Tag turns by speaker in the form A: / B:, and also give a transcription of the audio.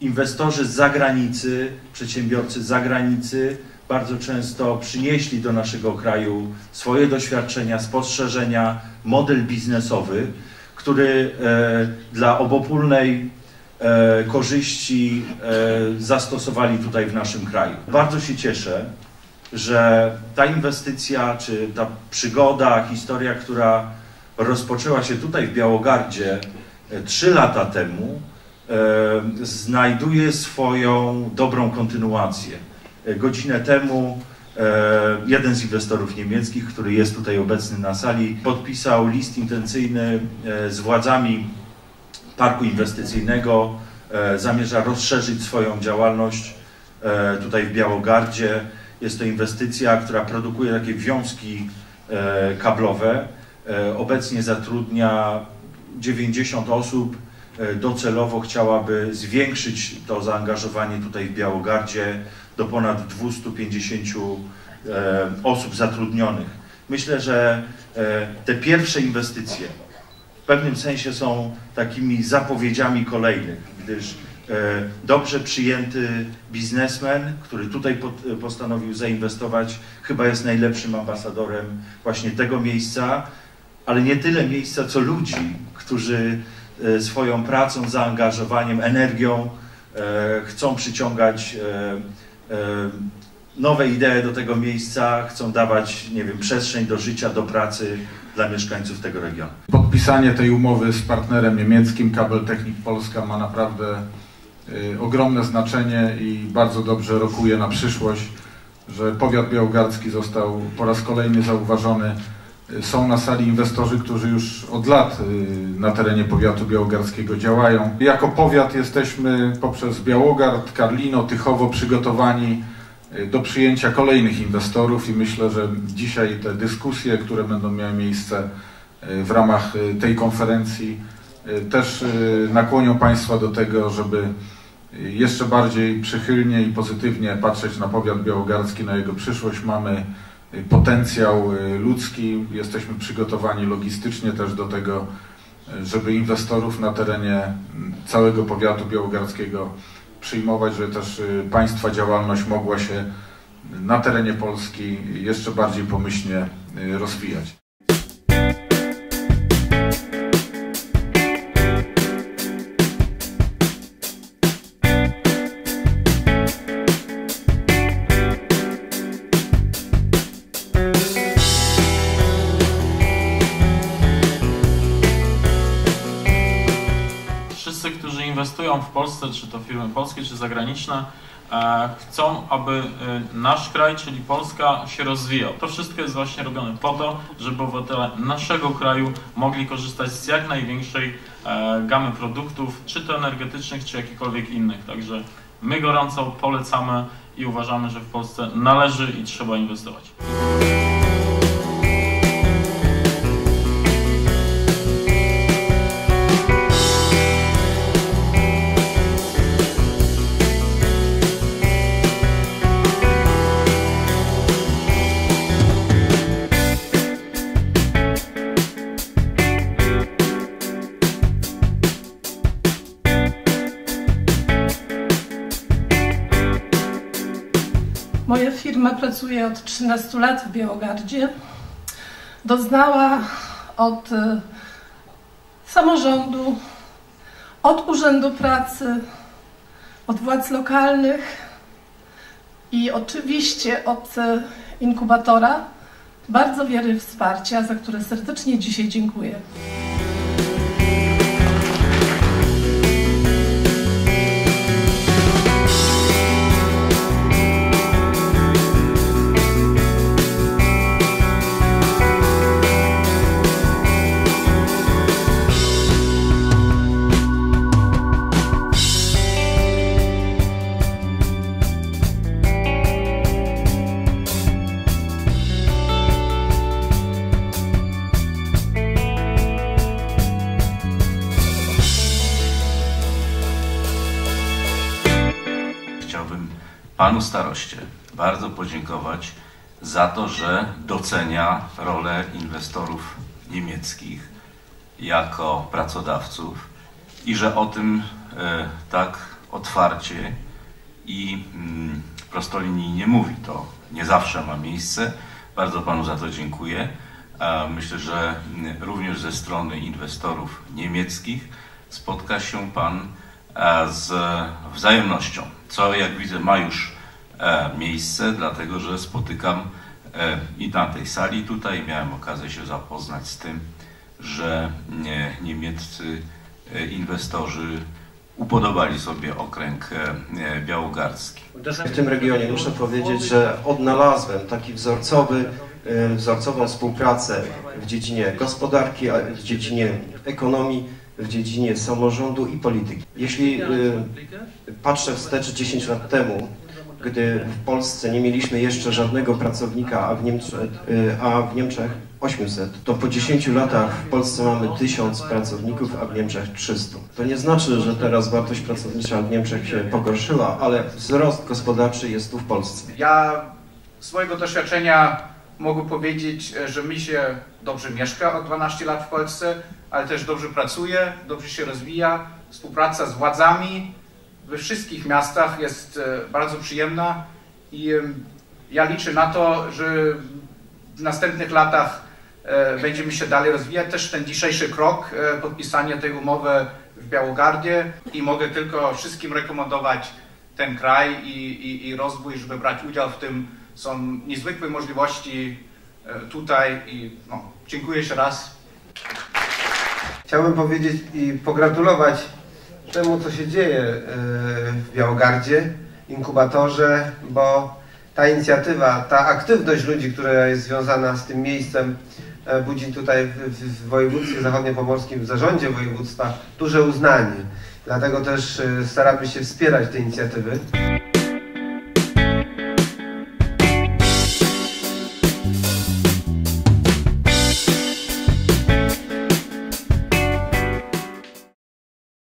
A: inwestorzy z zagranicy, przedsiębiorcy z zagranicy bardzo często przynieśli do naszego kraju swoje doświadczenia, spostrzeżenia, model biznesowy, który dla obopólnej korzyści zastosowali tutaj w naszym kraju. Bardzo się cieszę, że ta inwestycja, czy ta przygoda, historia, która rozpoczęła się tutaj w Białogardzie 3 lata temu, znajduje swoją dobrą kontynuację. Godzinę temu jeden z inwestorów niemieckich, który jest tutaj obecny na sali, podpisał list intencyjny z władzami parku inwestycyjnego. Zamierza rozszerzyć swoją działalność tutaj w Białogardzie. Jest to inwestycja, która produkuje takie wiązki kablowe. Obecnie zatrudnia 90 osób. Docelowo chciałaby zwiększyć to zaangażowanie tutaj w Białogardzie do ponad 250 osób zatrudnionych. Myślę, że te pierwsze inwestycje w pewnym sensie są takimi zapowiedziami kolejnych, gdyż dobrze przyjęty biznesmen, który tutaj postanowił zainwestować, chyba jest najlepszym ambasadorem właśnie tego miejsca, ale nie tyle miejsca, co ludzi, którzy swoją pracą, zaangażowaniem, energią chcą przyciągać nowe idee do tego miejsca, chcą dawać, nie wiem, przestrzeń do życia, do pracy dla mieszkańców tego regionu.
B: Podpisanie tej umowy z partnerem niemieckim Kabeltechnik Polska ma naprawdę ogromne znaczenie i bardzo dobrze rokuje na przyszłość, że powiat białogardzki został po raz kolejny zauważony. Są na sali inwestorzy, którzy już od lat na terenie powiatu białogardzkiego działają. Jako powiat jesteśmy poprzez Białogard, Karlino, Tychowo przygotowani do przyjęcia kolejnych inwestorów i myślę, że dzisiaj te dyskusje, które będą miały miejsce w ramach tej konferencji, też nakłonią Państwa do tego, żeby jeszcze bardziej przychylnie i pozytywnie patrzeć na powiat białogardzki, na jego przyszłość. Mamy potencjał ludzki, jesteśmy przygotowani logistycznie też do tego, żeby inwestorów na terenie całego powiatu białogardzkiego przyjmować, żeby też Państwa działalność mogła się na terenie Polski jeszcze bardziej pomyślnie rozwijać.
C: Wszyscy, którzy inwestują w Polsce, czy to firmy polskie, czy zagraniczne, chcą, aby nasz kraj, czyli Polska, się rozwijał. To wszystko jest właśnie robione po to, żeby obywatele naszego kraju mogli korzystać z jak największej gamy produktów, czy to energetycznych, czy jakichkolwiek innych. Także my gorąco polecamy i uważamy, że w Polsce należy i trzeba inwestować.
D: Moja firma pracuje od 13 lat w Białogardzie. Doznała od samorządu, od Urzędu Pracy, od władz lokalnych i oczywiście od inkubatora bardzo wiele wsparcia, za które serdecznie dzisiaj dziękuję.
E: Chciałbym panu staroście bardzo podziękować za to, że docenia rolę inwestorów niemieckich jako pracodawców i że o tym tak otwarcie i prostolinijnie mówi. To nie zawsze ma miejsce. Bardzo Panu za to dziękuję. Myślę, że również ze strony inwestorów niemieckich spotka się Pan z wzajemnością, co jak widzę ma już miejsce, dlatego że spotykam i na tej sali tutaj miałem okazję się zapoznać z tym, że niemieccy inwestorzy upodobali sobie okręg białogardzki.
F: W tym regionie muszę powiedzieć, że odnalazłem taki wzorcową współpracę w dziedzinie gospodarki, w dziedzinie ekonomii, w dziedzinie samorządu i polityki. Jeśli patrzę wstecz 10 lat temu, gdy w Polsce nie mieliśmy jeszcze żadnego pracownika, a w Niemczech 800, to po 10 latach w Polsce mamy 1000 pracowników, a w Niemczech 300. To nie znaczy, że teraz wartość pracownicza w Niemczech się pogorszyła, ale wzrost gospodarczy jest tu w Polsce.
G: Ja z swojego doświadczenia mogę powiedzieć, że mi się dobrze mieszka od 12 lat w Polsce, ale też dobrze pracuje, dobrze się rozwija. Współpraca z władzami we wszystkich miastach jest bardzo przyjemna i ja liczę na to, że w następnych latach będziemy się dalej rozwijać. Też ten dzisiejszy krok, podpisanie tej umowy w Białogardzie i mogę tylko wszystkim rekomendować ten kraj i rozwój, żeby brać udział w tym. Są niezwykłe możliwości tutaj i dziękuję jeszcze raz.
H: Chciałbym powiedzieć i pogratulować temu, co się dzieje w Białogardzie, inkubatorze, bo ta inicjatywa, ta aktywność ludzi, która jest związana z tym miejscem, budzi tutaj w województwie zachodniopomorskim, w zarządzie województwa duże uznanie. Dlatego też staramy się wspierać te inicjatywy.